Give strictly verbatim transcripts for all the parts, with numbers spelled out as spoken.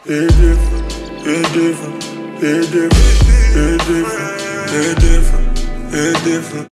It's different, it's different, it's different, it's different, it's different, it's different.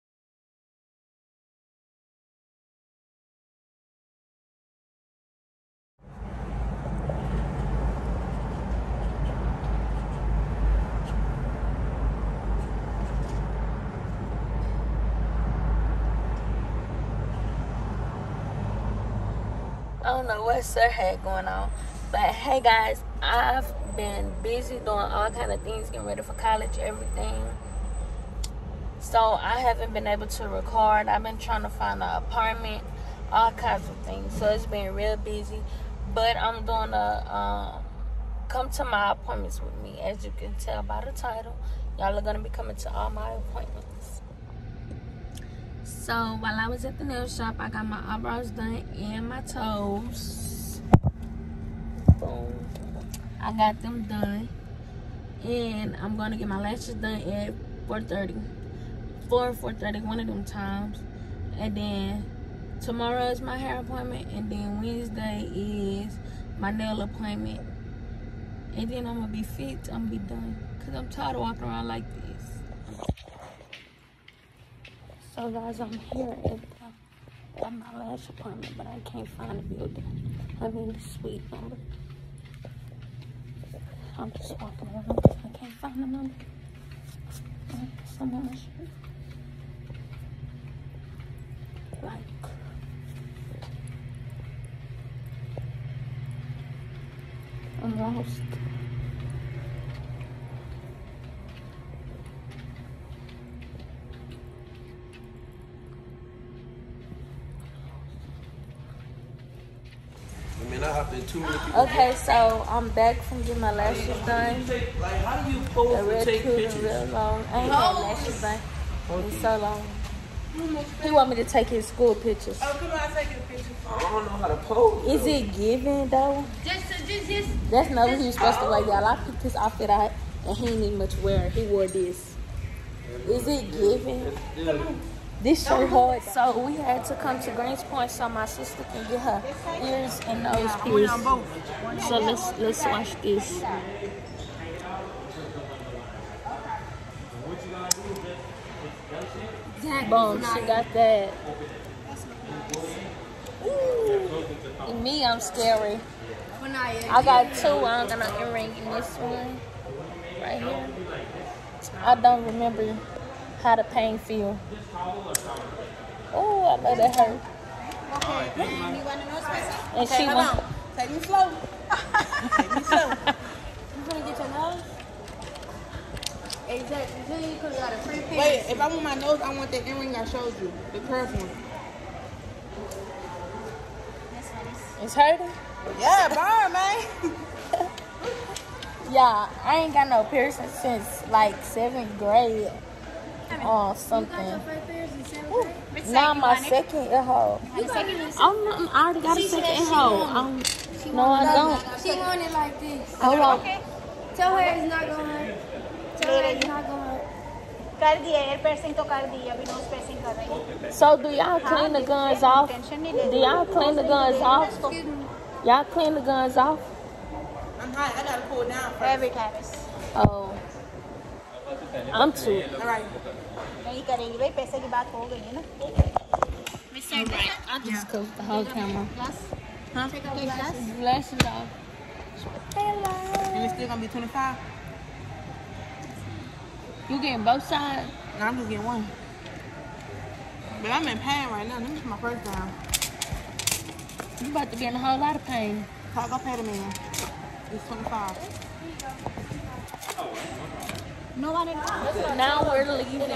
I don't know what Sir had going on, but hey guys, I've been busy doing all kind of things, getting ready for college, everything. So I haven't been able to record. I've been trying to find an apartment, all kinds of things. So it's been real busy, but I'm doing a um, come to my appointments with me. As you can tell by the title, y'all are gonna be coming to all my appointments. So while I was at the nail shop, I got my eyebrows done and my toes. Boom. I got them done. And I'm going to get my lashes done at four thirty. four or four thirty, one of them times. And then tomorrow is my hair appointment. And then Wednesday is my nail appointment. And then I'm going to be fit. I'm going to be done. Because I'm tired of walking around like this. So guys, I'm here at, the, at my lash appointment, but I can't find the building. I mean the suite number. I'm just walking around because I can't find the number. Some on my shirt. Like. I'm lost. Okay, so I'm back from getting my lashes done. Like, how do you pose and take pictures? Real long. I ain't had lashes done in so long. He want me to take his school pictures. Oh, come on, take a picture. I don't know how to pose. Is it giving though? Just, just, just. That's not what he was supposed to wear, y'all. I picked his outfit out and he ain't even much wear. He wore this. Is it giving? This shirt hard. So we had to come to Greens Point so my sister can get her ears and nose pierced. So let's let's watch this. Boom, she got that. Ooh. Me, I'm scary. I got two. I don't got no earring in this one. Right here. I don't remember how the pain feel. Oh, I know that hurt. Okay, and you want to know spicy? And okay, she hold want... on. Take me slow. Take me slow. You gonna get your nose? Exactly. Until you could have got a free piece. Wait, if I want my nose, I want the earring I showed you. The curved one. It's hurting? Yeah, burn, man. Yeah, I ain't got no piercing since like seventh grade or something. You got your first piercing in seventh grade? Now my second ear hole. The second is I'm, I already got a second ear hole. I'm, no, I don't. She want it like this. Hold on. Okay. Tell her it's not going. Tell her it's not going. कर दिया air piercing तो कर दी अभी nose piercing कर रही हूँ. So do y'all clean the guns off? Do y'all clean the guns off? Y'all clean the guns off? I'm hot. I gotta cool down first. Every time. Oh. I'm too. All right. नहीं करेंगी भाई पैसे की बात हो गई है ना. Alright, I just cooked the whole camera. Huh? Take off glass. Glasses off. And it's still gonna be twenty-five. You getting both sides? No, I'm just getting one. But I'm in pain right now. This is my first time. You about to be in a whole lot of pain. So I go pay the man. It's twenty-five. No one at Now we're leaving.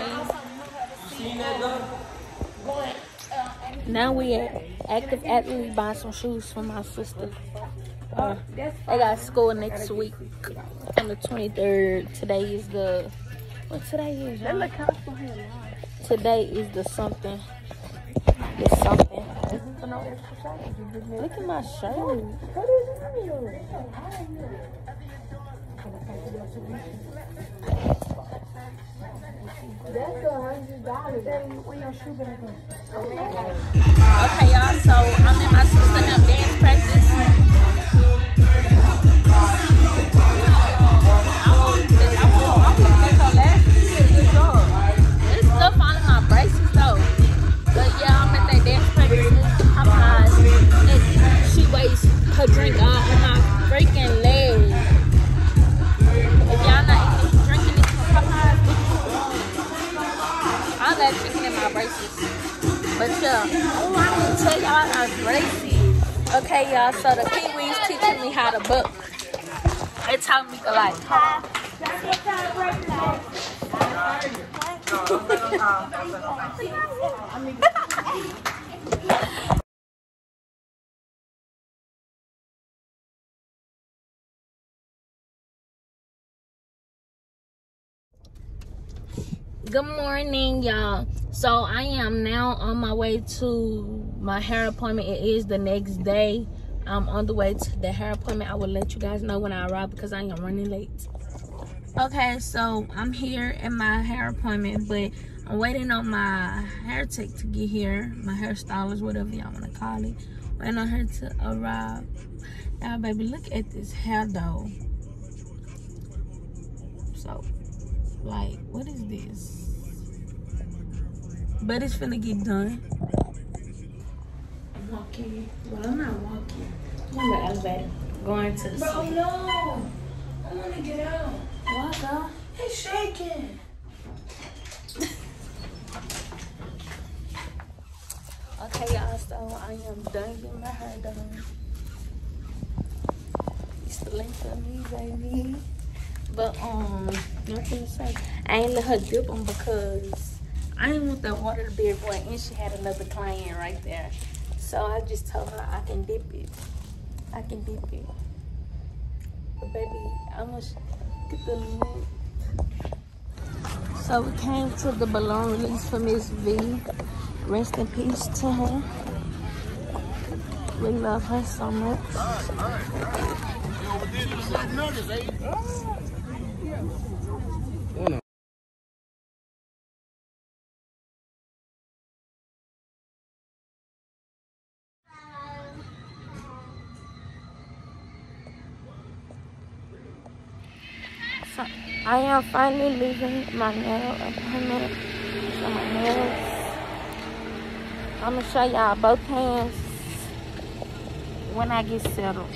Now we at Active Athlete buying some shoes for my sister. Uh, I got school next week on the twenty-third. Today is the what today is? Today is the something. The something. Look at my shirt. Okay, y'all, so I'm in my sister's dance practice. her drink all on my freaking leg. If y'all not eating, drinking this from Popeyes, all that chicken in my braces. But yeah, oh, I didn't tell y'all our braces. Okay, y'all, so the Kiwis teaching me how to book. They taught me to like talk. Good morning, y'all. So I am now on my way to my hair appointment. It is the next day. I'm on the way to the hair appointment. I will let you guys know when I arrive because I am running late. Okay, so I'm here at my hair appointment, but I'm waiting on my hair tech to get here. My hairstylist, whatever y'all want to call it. Waiting on her to arrive. Now, baby, look at this hair though. So, like, what is this? But it's finna get done. I'm walking. Well, I'm not walking. I'm in the elevator. Going to the Bro, city. no. I want to get out. What, girl? It's shaking. Okay, y'all, so I am done getting my hair done. It's the length of me, baby. But, um, I'm gonna say, I ain't let her dip them because I didn't want that water to be everywhere, and she had another client right there. So I just told her I can dip it. I can dip it. But baby, I'm gonna get the lid. So we came to the balloon release for Miss V. Rest in peace to her. We love her so much. So I am finally leaving my nail appointment. So my nails. I'm gonna show y'all both hands when I get settled.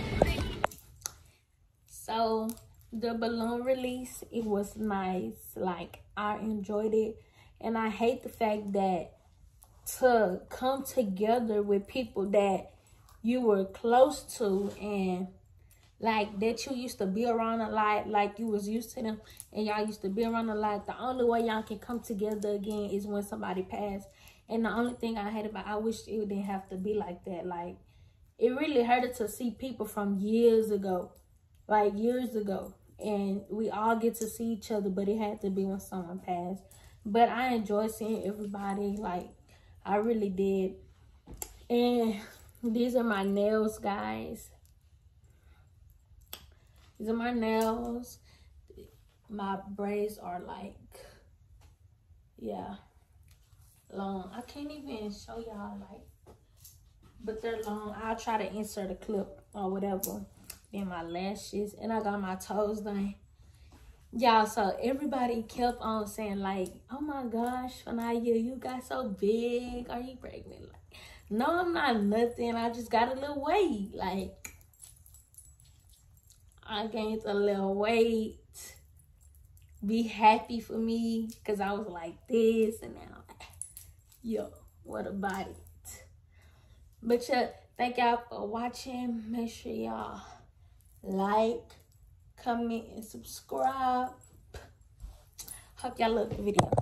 So the balloon release, it was nice. Like, I enjoyed it. And I hate the fact that to come together with people that you were close to and like that you used to be around a lot, like you was used to them and y'all used to be around a lot. The only way y'all can come together again is when somebody passed. And the only thing I hate about, I wish it didn't have to be like that. Like, it really hurted to see people from years ago, like years ago. And we all get to see each other, but it had to be when someone passed. But I enjoy seeing everybody, like, I really did. And these are my nails, guys. These are my nails. My braids are like, yeah, long. I can't even show y'all, like, but they're long. I'll try to insert a clip or whatever. Then my lashes, and I got my toes done. Y'all, so everybody kept on saying like, oh my gosh, Fanaya, you got so big. Are you pregnant? Like, no, I'm not nothing. I just got a little weight. Like, I gained a little weight. Be happy for me, because I was like this, and now, yo, what about it? But yeah, thank y'all for watching. Make sure y'all like, comment, and subscribe. Hope y'all love the video.